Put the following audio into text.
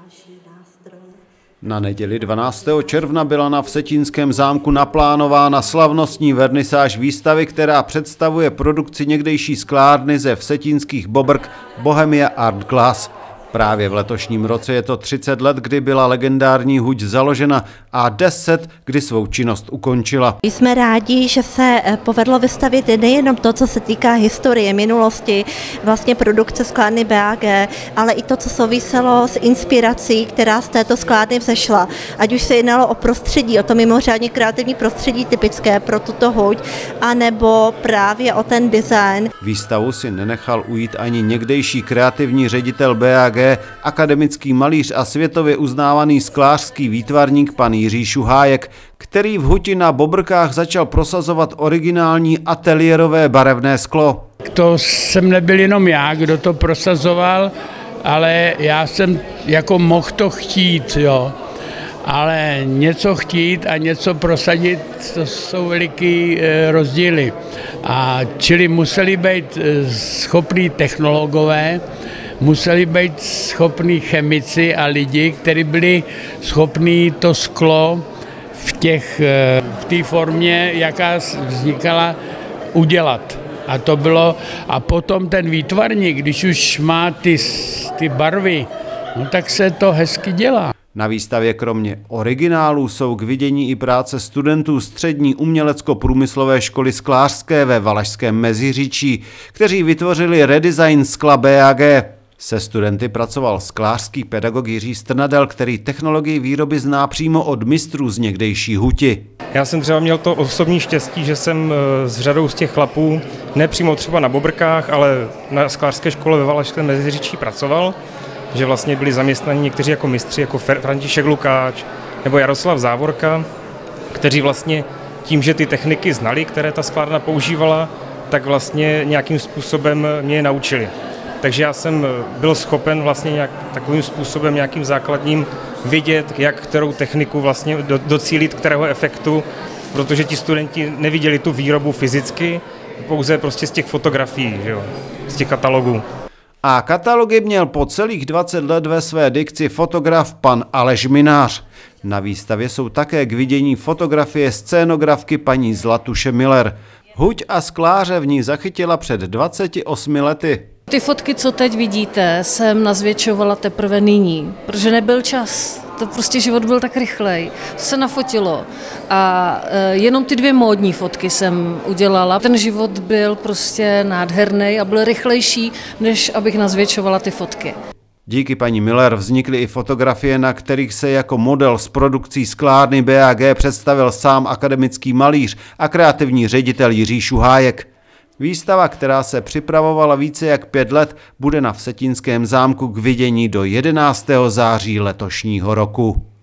Na neděli 12. června byla na Vsetínském zámku naplánována slavnostní vernisáž výstavy, která představuje produkci někdejší sklárny ze vsetínských bobrk Bohemia Art Glass. Právě v letošním roce je to 30 let, kdy byla legendární huť založena a 10, kdy svou činnost ukončila. Jsme rádi, že se povedlo vystavit nejenom to, co se týká historie, minulosti, vlastně produkce sklárny BAG, ale i to, co souviselo s inspirací, která z této sklárny vzešla. Ať už se jednalo o prostředí, o to mimořádně kreativní prostředí typické pro tuto huť, anebo právě o ten design. Výstavu si nenechal ujít ani někdejší kreativní ředitel BAG, akademický malíř a světově uznávaný sklářský výtvarník pan Jiří Šuhájek, který v huti na Bobrkách začal prosazovat originální ateliérové barevné sklo. To jsem nebyl jenom já, kdo to prosazoval, ale já jsem jako mohl to chtít, jo. Ale něco chtít a něco prosadit, to jsou veliký rozdíly. A čili museli být schopní technologové, museli být schopní chemici a lidi, kteří byli schopní to sklo v té formě, jaká vznikala, udělat. A to bylo, a potom ten výtvarník, když už má ty barvy, no tak se to hezky dělá. Na výstavě kromě originálů jsou k vidění i práce studentů střední umělecko-průmyslové školy sklářské ve Valašském Meziříčí, kteří vytvořili redesign skla BAG. Se studenty pracoval sklářský pedagog Jiří Strnadel, který technologii výroby zná přímo od mistrů z někdejší huti. Já jsem třeba měl to osobní štěstí, že jsem s řadou z těch chlapů, ne přímo třeba na Bobrkách, ale na sklářské škole ve Valašském Meziříčí pracoval, že vlastně byli zaměstnaní někteří jako mistři, jako František Lukáč nebo Jaroslav Závorka, kteří vlastně tím, že ty techniky znali, které ta sklárna používala, tak vlastně nějakým způsobem mě je naučili. Takže já jsem byl schopen vlastně takovým způsobem nějakým základním vidět, jak kterou techniku vlastně docílit kterého efektu, protože ti studenti neviděli tu výrobu fyzicky, pouze prostě z těch fotografií, že jo, z těch katalogů. A katalogy měl po celých 20 let ve své dikci fotograf pan Aleš Minář. Na výstavě jsou také k vidění fotografie scénografky paní Zlatuše Miller. Huť a skláře v ní zachytila před 28 lety. Ty fotky, co teď vidíte, jsem nazvětšovala teprve nyní, protože nebyl čas. To prostě život byl tak rychlej. To se nafotilo a jenom ty 2 módní fotky jsem udělala. Ten život byl prostě nádherný a byl rychlejší, než abych nazvětšovala ty fotky. Díky paní Miller vznikly i fotografie, na kterých se jako model z produkcí sklárny BAG představil sám akademický malíř a kreativní ředitel Jiří Šuhájek. Výstava, která se připravovala více jak 5 let, bude na Vsetínském zámku k vidění do 11. září letošního roku.